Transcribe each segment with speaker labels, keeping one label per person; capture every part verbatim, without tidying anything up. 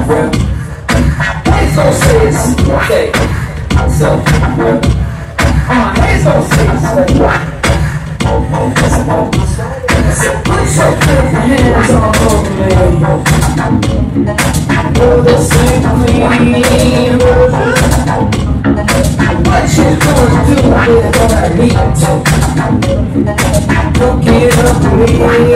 Speaker 1: well, hands gon' say it's okay. So, well, my hands gon' say it's okay. So put your hands all over me. You're the same clean version. What you gonna do with what I need to? Don't get up to me.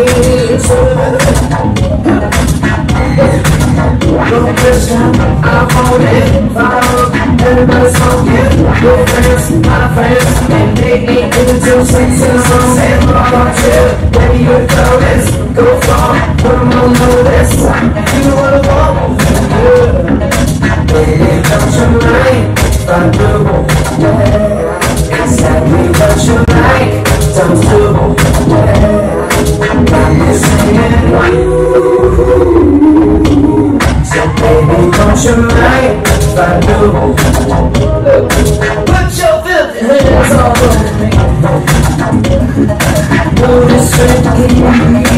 Speaker 1: Don't press down, I'm on it. Fire up, everybody's on it. Your friends, my friends, and they ain't into till six and some say, oh shit, baby you're flawless. Go far, put them on notice. You wanna walk, yeah. Baby, don't you mind if I do, yeah. Exactly what you like, don't do, yeah. I'm just saying, so baby, don't you mind if I do? Put your filthy hands all over me. Do this straight,